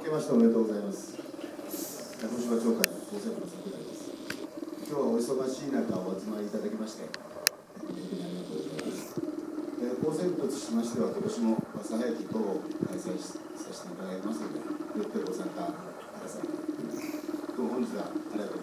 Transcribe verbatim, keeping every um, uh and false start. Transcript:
けましておめでとうございます。鹿児島町会の当選部の桜井です。今日はお忙しい中お集まりいただきまして、本当にありがとうございます。当選部としましては、今年も朝早き等を開催させていただきますので、よってご参加ください。どうも本日はありがとうございます。